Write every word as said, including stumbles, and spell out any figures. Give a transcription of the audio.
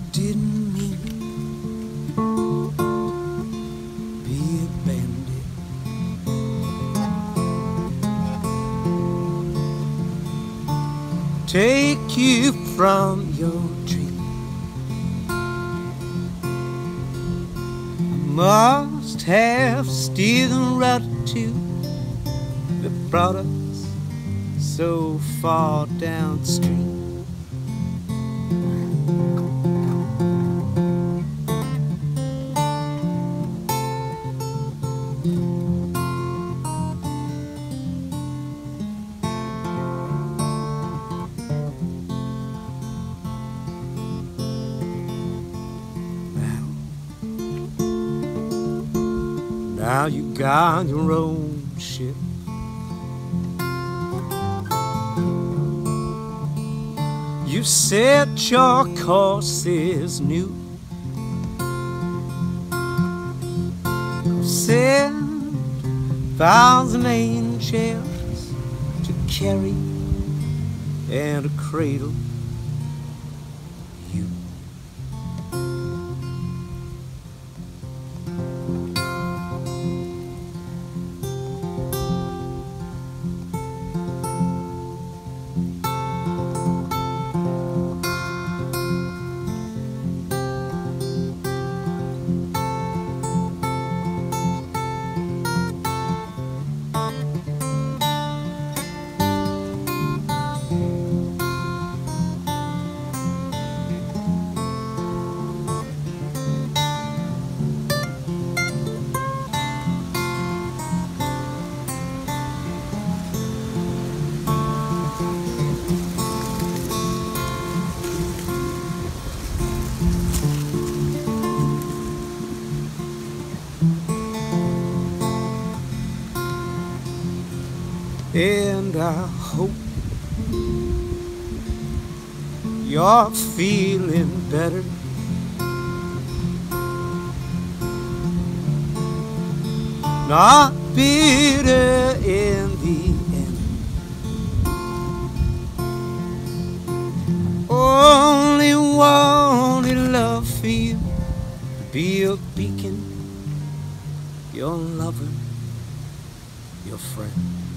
didn't mean be a bandit. Take you from your dream. I must have steered the rudder too that brought us so far downstream. Now you got your own ship. You set your courses new. Send thousand angels to carry and to cradle you. And I hope you're feeling better. Not bitter in the end. Only wanted love for you to be your beacon, your lover, your friend.